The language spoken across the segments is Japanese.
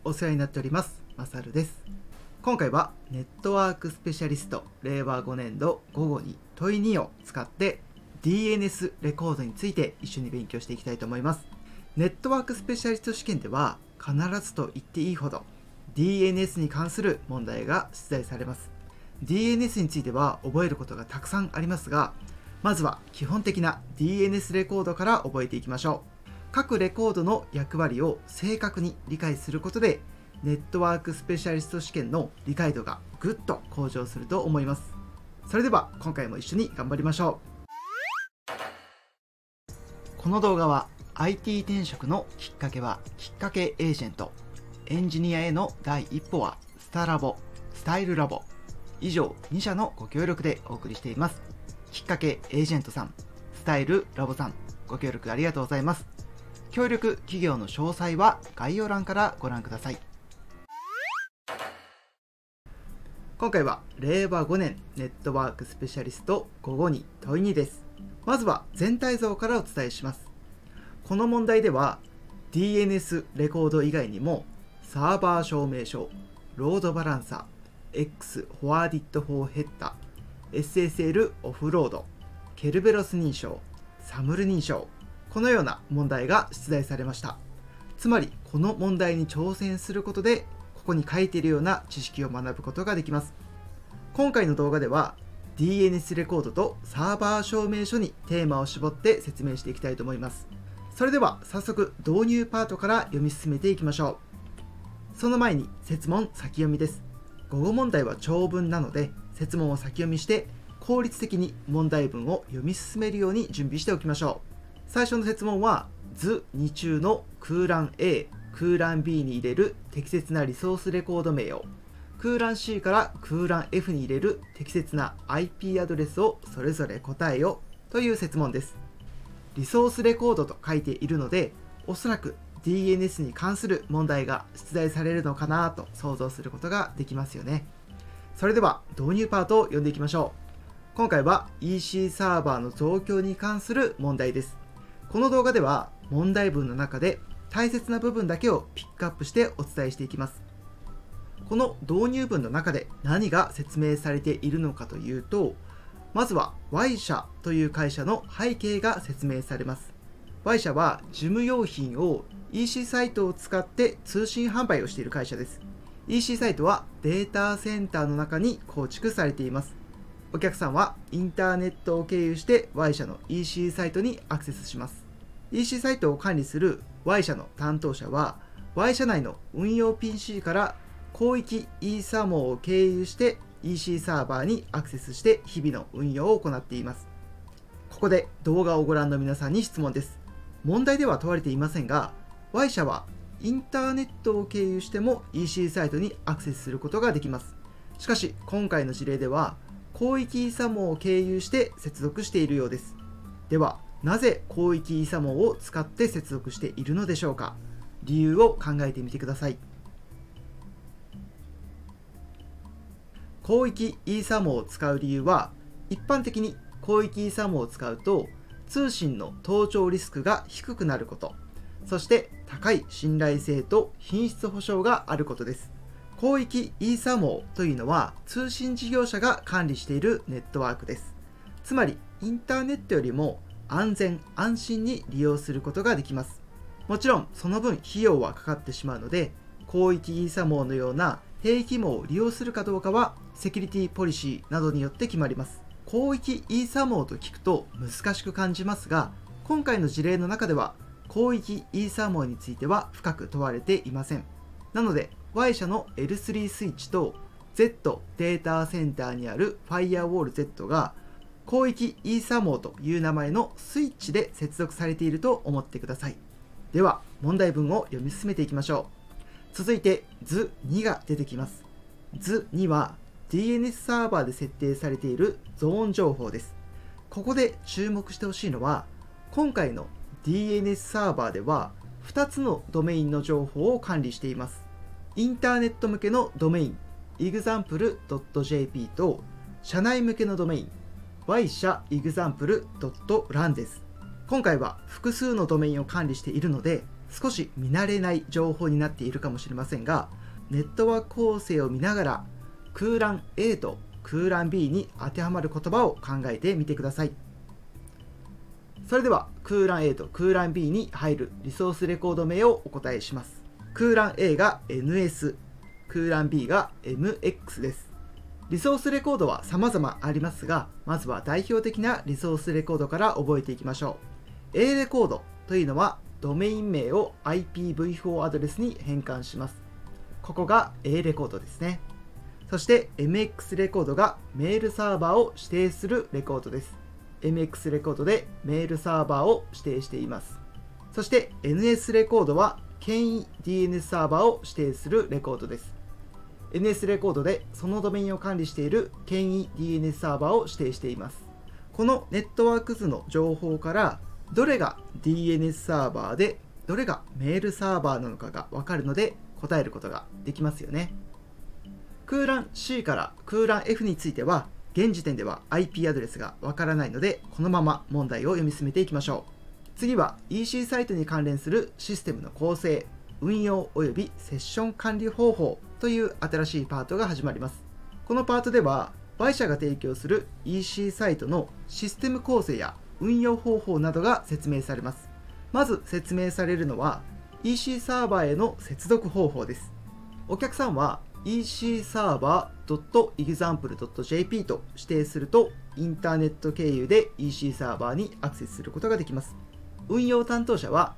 お世話になっております。まさるです。今回はネットワークスペシャリスト令和5年度午後に問い2を使って DNS レコードについて一緒に勉強していきたいと思います。ネットワークスペシャリスト試験では必ずと言っていいほど DNS に関する問題が出題されます。DNS については覚えることがたくさんありますが、まずは基本的な DNS レコードから覚えていきましょう。各レコードの役割を正確に理解することで、ネットワークスペシャリスト試験の理解度がぐっと向上すると思います。それでは今回も一緒に頑張りましょう。この動画は IT 転職のきっかけはきっかけエージェント、エンジニアへの第一歩はスタラボ、スタイルラボ、以上2社のご協力でお送りしています。きっかけエージェントさん、スタイルラボさん、ご協力ありがとうございます。協力企業の詳細は概要欄からご覧ください。今回は令和5年ネットワークスペシャリスト午後に問い2です。まずは全体像からお伝えします。この問題では DNS レコード以外にもサーバー証明書、ロードバランサー、X フォワーディットフォーヘッダー、SSL オフロード、ケルベロス認証、サムル認証、このような問題が出題されました。つまりこの問題に挑戦することでここに書いているような知識を学ぶことができます。今回の動画では DNS レコードとサーバー証明書にテーマを絞って説明していきたいと思います。それでは早速導入パートから読み進めていきましょう。その前に設問先読みです。午後問題は長文なので設問を先読みして効率的に問題文を読み進めるように準備しておきましょう。最初の設問は図2中の空欄 A、空欄 B に入れる適切なリソースレコード名を、空欄 C から空欄 F に入れる適切な IP アドレスをそれぞれ答えよという設問です。リソースレコードと書いているので、おそらく DNS に関する問題が出題されるのかなと想像することができますよね。それでは導入パートを読んでいきましょう。今回は EC サーバーの増強に関する問題です。この動画では問題文の中で大切な部分だけをピックアップしてお伝えしていきます。この導入文の中で何が説明されているのかというと、まずは Y 社という会社の背景が説明されます。Y 社は事務用品を EC サイトを使って通信販売をしている会社です。EC サイトはデータセンターの中に構築されています。お客さんはインターネットを経由して Y 社の EC サイトにアクセスします。EC サイトを管理する Y 社の担当者は Y 社内の運用 PC から広域 eSAMO を経由して EC サーバーにアクセスして日々の運用を行っています。ここで動画をご覧の皆さんに質問です。問題では問われていませんが、Y 社はインターネットを経由しても EC サイトにアクセスすることができます。しかし今回の事例では広域 eSAMO を経由して接続しているようです。ではなぜ広域 eSAMO を使って接続しているのでしょうか。理由を考えてみてください。広域 eSAMO を使う理由は、一般的に広域 eSAMO を使うと通信の盗聴リスクが低くなること、そして高い信頼性と品質保証があることです。広域 eSAMO というのは通信事業者が管理しているネットワークです。つまりインターネットよりも安全安心に利用することができます。もちろんその分費用はかかってしまうので、広域 eSAMO のような併記網を利用するかどうかはセキュリティポリシーなどによって決まります。広域 eSAMO と聞くと難しく感じますが、今回の事例の中では広域 eSAMO については深く問われていません。なので Y 社の L3 スイッチと Z データセンターにある Firewall Z が広域 eSAMO という名前のスイッチで接続されていると思ってください。では問題文を読み進めていきましょう。続いて図2が出てきます。図2は DNS サーバーで設定されているゾーン情報です。ここで注目してほしいのは、今回の DNS サーバーでは2つのドメインの情報を管理しています。インターネット向けのドメイン example.jp と社内向けのドメイン Y 社 example.lan です。今回は複数のドメインを管理しているので、 少し見慣れない情報になっているかもしれませんが、ネットワーク構成を見ながら空欄 A と空欄 B に当てはまる言葉を考えてみてください。それでは空欄 A と空欄 B に入るリソースレコード名をお答えします。空欄 A が NS、空欄 B が MX です。リソースレコードは様々ありますが、まずは代表的なリソースレコードから覚えていきましょう。A レコードというのはドメイン名を IPv4 アドレスに変換します。ここが A レコードですね。そして MX レコードがメールサーバーを指定するレコードです。MX レコードでメールサーバーを指定しています。そして NS レコードは権威 DNS サーバーを指定するレコードです。NS レコードでそのドメインを管理している権威 DNS サーバーを指定しています。このネットワーク図の情報からどれが DNS サーバーでどれがメールサーバーなのかが分かるので答えることができますよね。空欄 C から空欄 F については現時点では IP アドレスがわからないので、このまま問題を読み進めていきましょう。次は EC サイトに関連するシステムの構成、運用及びセッション管理方法という新しいパートが始まります。このパートでは Y 社が提供する EC サイトのシステム構成や運用方法などが説明されます。まず説明されるのは EC サーバーへの接続方法です。お客さんはEC サーバー .example.jp と指定するとインターネット経由で EC サーバーにアクセスすることができます。運用担当者は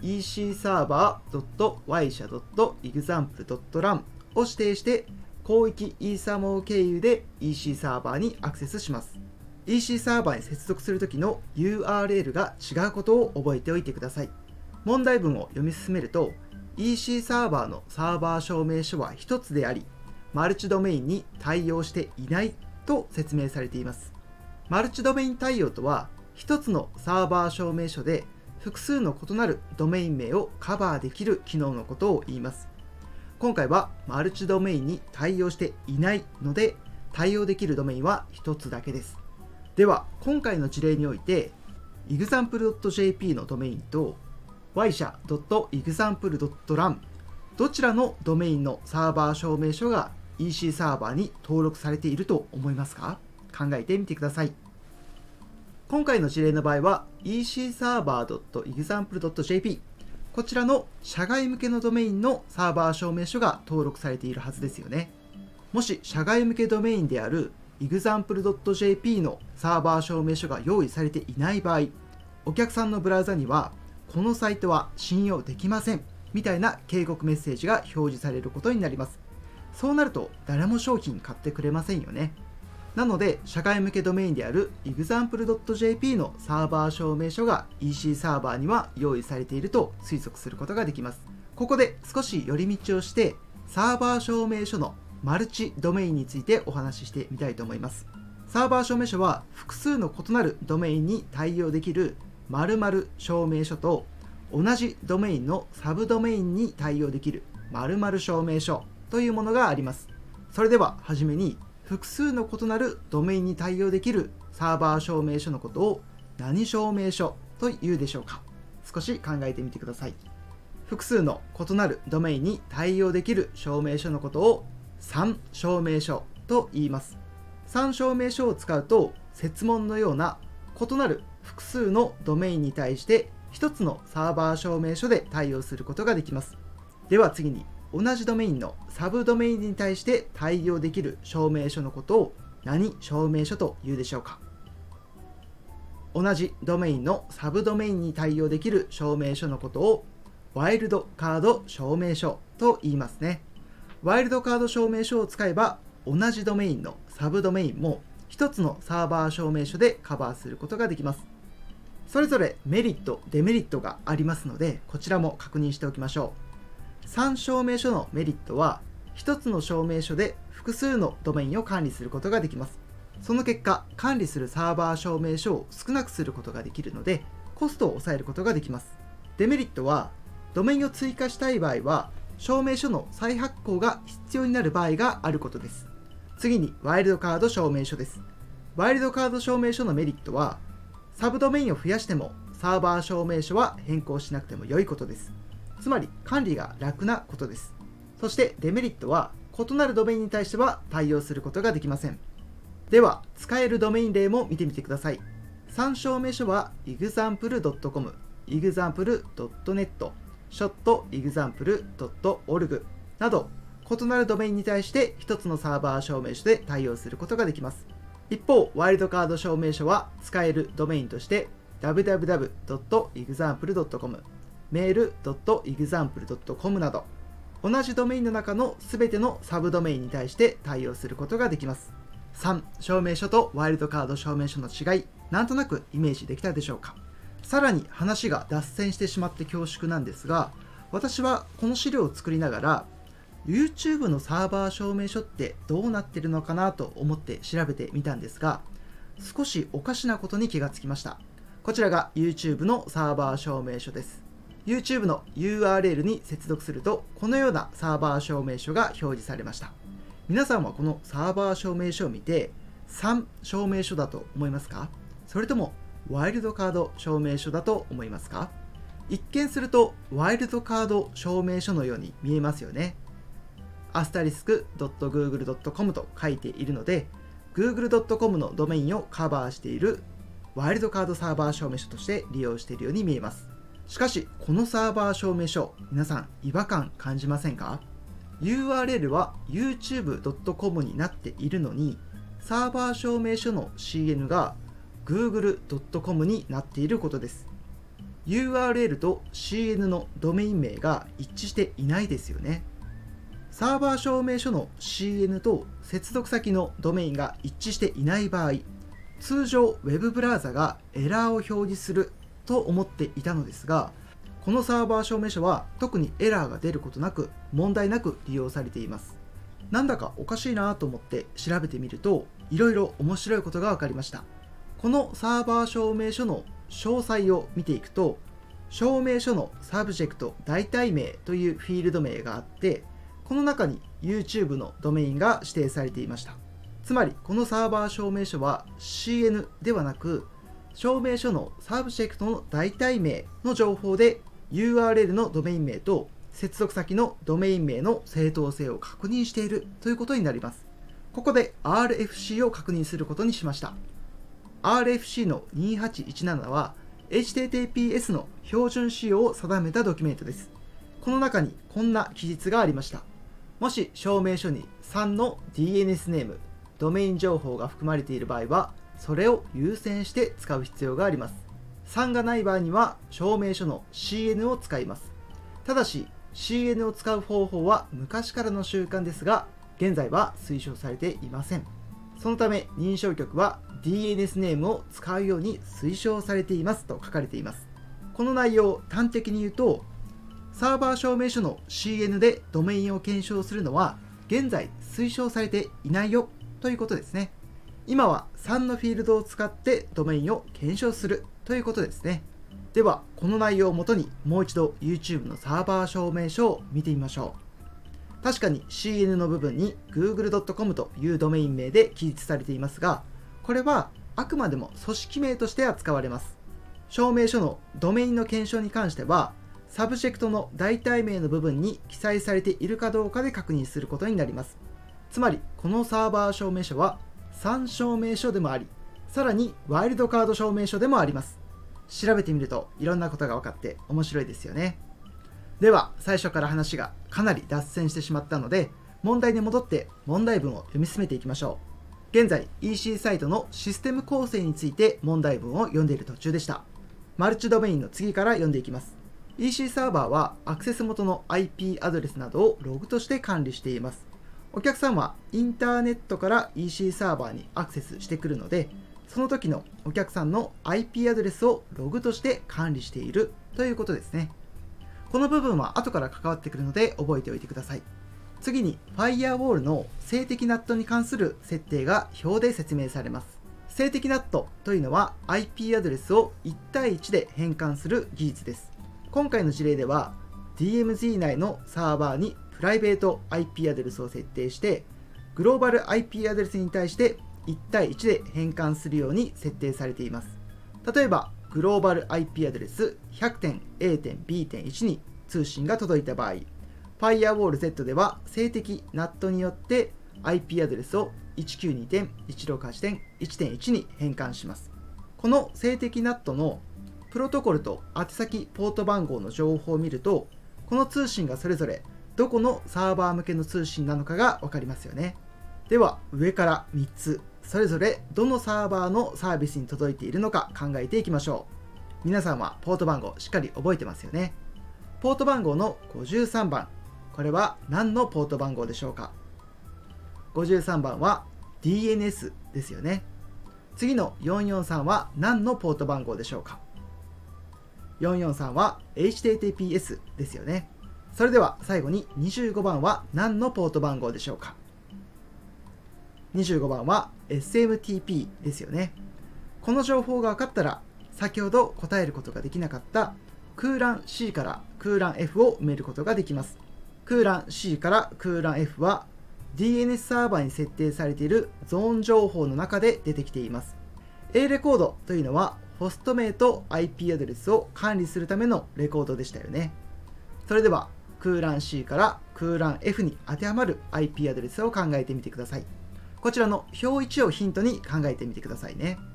EC サーバー .y 社 .example.run を指定して広域 ESAMO 経由で EC サーバーにアクセスします。EC サーバーに接続するときの URL が違うことを覚えておいてください。問題文を読み進めるとEC サーバーのサーバー証明書は1つであり、マルチドメインに対応していないと説明されています。マルチドメイン対応とは、1つのサーバー証明書で複数の異なるドメイン名をカバーできる機能のことを言います。今回はマルチドメインに対応していないので、対応できるドメインは1つだけです。では、今回の事例において、example.jp のドメインとy 社 .example.run どちらのドメインのサーバー証明書が EC サーバーに登録されていると思いますか？考えてみてください。今回の事例の場合は EC サーバー .example.jp こちらの社外向けのドメインのサーバー証明書が登録されているはずですよね。もし社外向けドメインである example.jp のサーバー証明書が用意されていない場合、お客さんのブラウザにはこのサイトは信用できませんみたいな警告メッセージが表示されることになります。そうなると誰も商品買ってくれませんよね。なので社外向けドメインである example.jp のサーバー証明書が EC サーバーには用意されていると推測することができます。ここで少し寄り道をしてサーバー証明書のマルチドメインについてお話ししてみたいと思います。サーバー証明書は複数の異なるドメインに対応できる〇〇証明書と同じドメインのサブドメインに対応できる〇〇証明書というものがあります。それでははじめに複数の異なるドメインに対応できるサーバー証明書のことを何証明書というでしょうか。少し考えてみてください。複数の異なるドメインに対応できる証明書のことを3証明書と言います。3証明書を使うと設問のような異なる複数のドメインに対して1つのサーバー証明書で対応することができます。では次に同じドメインのサブドメインに対して対応できる証明書のことを何証明書というでしょうか。同じドメインのサブドメインに対応できる証明書のことをワイルドカード証明書と言いますね。ワイルドカード証明書を使えば同じドメインのサブドメインも1つのサーバー証明書でカバーすることができます。それぞれメリット、デメリットがありますので、こちらも確認しておきましょう。3証明書のメリットは、1つの証明書で複数のドメインを管理することができます。その結果、管理するサーバー証明書を少なくすることができるので、コストを抑えることができます。デメリットは、ドメインを追加したい場合は、証明書の再発行が必要になる場合があることです。次に、ワイルドカード証明書です。ワイルドカード証明書のメリットは、サブドメインを増やしてもサーバー証明書は変更しなくても良いことです。 つまり管理が楽なことです。そしてデメリットは異なるドメインに対しては対応することができません。では使えるドメイン例も見てみてください。参照名書は example.com、example.net、shot.example.org など異なるドメインに対して1つのサーバー証明書で対応することができます。一方、ワイルドカード証明書は使えるドメインとして www.example.com、mail.example.com など同じドメインの中のすべてのサブドメインに対して対応することができます。3、証明書とワイルドカード証明書の違い、なんとなくイメージできたでしょうか。さらに話が脱線してしまって恐縮なんですが、私はこの資料を作りながら YouTube のサーバー証明書ってどうなってるのかなと思って調べてみたんですが、少しおかしなことに気がつきました。こちらが YouTube のサーバー証明書です。YouTube の URL に接続するとこのようなサーバー証明書が表示されました。皆さんはこのサーバー証明書を見て3証明書だと思いますか？それともワイルドカード証明書だと思いますか？一見するとワイルドカード証明書のように見えますよね。*.google.com と書いているので google.com のドメインをカバーしているワイルドカードサーバー証明書として利用しているように見えます。しかしこのサーバー証明書、皆さん違和感感じませんか？ URL は youtube.com になっているのにサーバー証明書の CN が google.com になっていることです。 URL と CN のドメイン名が一致していないですよね。サーバー証明書の CN と接続先のドメインが一致していない場合、通常 Web ブラウザがエラーを表示すると思っていたのですが、このサーバー証明書は特にエラーが出ることなく問題なく利用されています。なんだかおかしいなと思って調べてみると、いろいろ面白いことが分かりました。このサーバー証明書の詳細を見ていくと、証明書のサブジェクト代替名というフィールド名があって、この中に YouTube のドメインが指定されていました。つまりこのサーバー証明書は CN ではなく、証明書のサブジェクトの代替名の情報で URL のドメイン名と接続先のドメイン名の正当性を確認しているということになります。ここで RFC を確認することにしました。RFC の2817は HTTPS の標準仕様を定めたドキュメントです。この中にこんな記述がありました。もし証明書に3の DNS ネーム、ドメイン情報が含まれている場合は、それを優先して使う必要があります。3がない場合には証明書の CN を使います。ただし CN を使う方法は昔からの習慣ですが、現在は推奨されていません。そのため認証局は DNS ネームを使うように推奨されていますと書かれています。この内容を端的に言うと、サーバー証明書の CN でドメインを検証するのは現在推奨されていないよということですね。今は3のフィールドを使ってドメインを検証するということですね。ではこの内容をもとにもう一度 YouTube のサーバー証明書を見てみましょう。確かに CN の部分に google.com というドメイン名で記述されていますが、これはあくまでも組織名として扱われます。証明書のドメインの検証に関してはサブジェクトの代替名の部分に記載されているかどうかで確認することになります。つまりこのサーバー証明書は3証明書でもあり、さらにワイルドカード証明書でもあります。調べてみるといろんなことが分かって面白いですよね。では最初から話がかなり脱線してしまったので、問題に戻って問題文を読み進めていきましょう。現在 EC サイトのシステム構成について問題文を読んでいる途中でした。マルチドメインの次から読んでいきます。EC サーバーはアクセス元の IP アドレスなどをログとして管理しています。お客さんはインターネットから EC サーバーにアクセスしてくるので、その時のお客さんの IP アドレスをログとして管理しているということですね。この部分は後から関わってくるので覚えておいてください。次に Firewall の静的 NAT に関する設定が表で説明されます。静的 NAT というのは IP アドレスを1対1で変換する技術です。今回の事例では DMZ 内のサーバーにプライベート IP アドレスを設定して、グローバル IP アドレスに対して1対1で変換するように設定されています。例えば、グローバル IP アドレス 100.A.B.1 に通信が届いた場合、Firewall-Z では静的 NAT によって IP アドレスを 192.168.1.1 に変換します。この静的 NAT のプロトコルと宛先ポート番号の情報を見ると、この通信がそれぞれどこのサーバー向けの通信なのかが分かりますよね。では上から3つ、それぞれどのサーバーのサービスに届いているのか考えていきましょう。皆さんはポート番号しっかり覚えてますよね。ポート番号の53番、これは何のポート番号でしょうか。53番は DNS ですよね。次の443は何のポート番号でしょうか。443は HTTPS ですよね。それでは最後に25番は何のポート番号でしょうか。25番は SMTP ですよね。この情報が分かったら、先ほど答えることができなかった空欄 C から空欄 F を埋めることができます。空欄 C から空欄 F は DNS サーバーに設定されているゾーン情報の中で出てきています。A レコードというのはホスト名と IP アドレスを管理するためのレコードでしたよね。それでは空欄 C から空欄 F に当てはまる IP アドレスを考えてみてください。こちらの表1をヒントに考えてみてくださいね。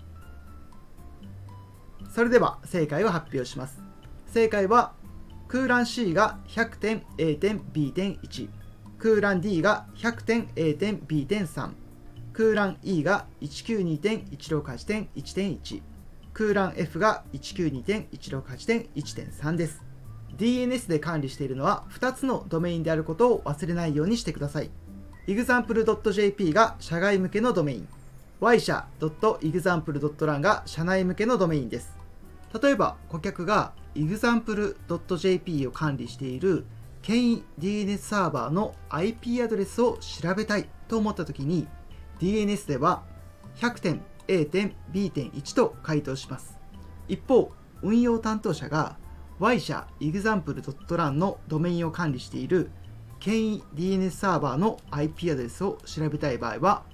それでは正解を発表します。正解は空欄 C が 100.A.B.1、空欄 D が 100.A.B.3、空欄 E が 192.168.1.1、空欄 F が 192.168.1.3 です。DNS で管理しているのは2つのドメインであることを忘れないようにしてください。example.jp が社外向けのドメイン、ysha.example.lan が社内向けのドメインです。例えば顧客が example.jp を管理している権威 DNS サーバーの IP アドレスを調べたいと思ったときに DNS では 100.A.B.1 と回答します。一方、運用担当者が y 社 example.lan のドメインを管理している権威 DNS サーバーの IP アドレスを調べたい場合は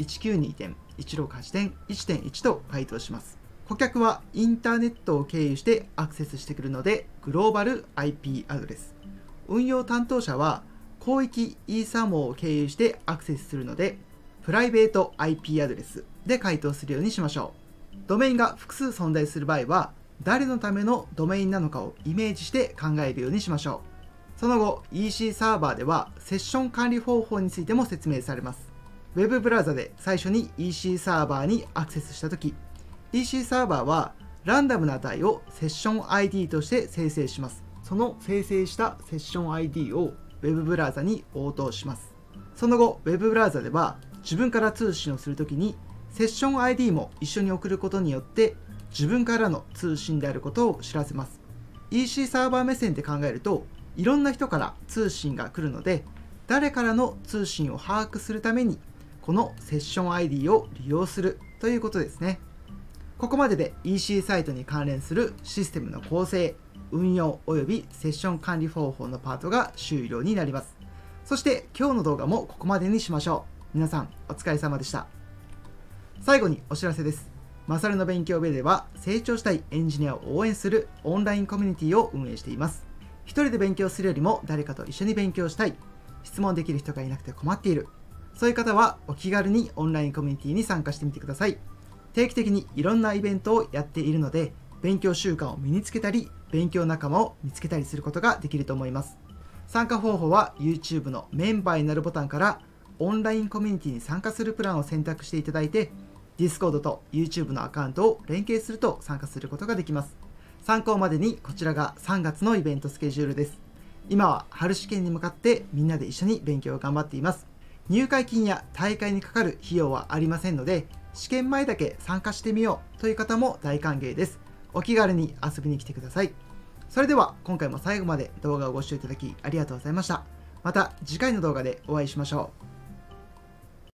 192.168.1.1 と回答します。顧客はインターネットを経由してアクセスしてくるのでグローバル IP アドレス。運用担当者は広域イーサモを経由してアクセスするのでプライベート IP アドレスで回答するようにしましょう。ドメインが複数存在する場合は誰のためのドメインなのかをイメージして考えるようにしましょう。その後 EC サーバーではセッション管理方法についても説明されます。Web ブラウザで最初に EC サーバーにアクセスしたとき、EC サーバーはランダムな値をセッション ID として生成します。その生成したセッション ID を Web ブラウザに応答します。その後 Web ブラウザでは自分から通信をするときにセッション ID も一緒に送ることによって自分からの通信であることを知らせます。EC サーバー目線で考えるといろんな人から通信が来るので誰からの通信を把握するためにこのセッション ID を利用するということですね。ここまでで EC サイトに関連するシステムの構成、運用およびセッション管理方法のパートが終了になります。そして今日の動画もここまでにしましょう。皆さんお疲れ様でした。最後にお知らせです。マサルの勉強部では成長したいエンジニアを応援するオンラインコミュニティを運営しています。一人で勉強するよりも誰かと一緒に勉強したい、質問できる人がいなくて困っている、そういう方はお気軽にオンラインコミュニティに参加してみてください。定期的にいろんなイベントをやっているので、勉強習慣を身につけたり、勉強仲間を見つけたりすることができると思います。参加方法は YouTube のメンバーになるボタンからオンラインコミュニティに参加するプランを選択していただいて、Discord と YouTube のアカウントを連携すると参加することができます。参考までにこちらが3月のイベントスケジュールです。今は春試験に向かってみんなで一緒に勉強を頑張っています。入会金や大会にかかる費用はありませんので、試験前だけ参加してみようという方も大歓迎です。お気軽に遊びに来てください。それでは今回も最後まで動画をご視聴いただきありがとうございました。また次回の動画でお会いしましょう。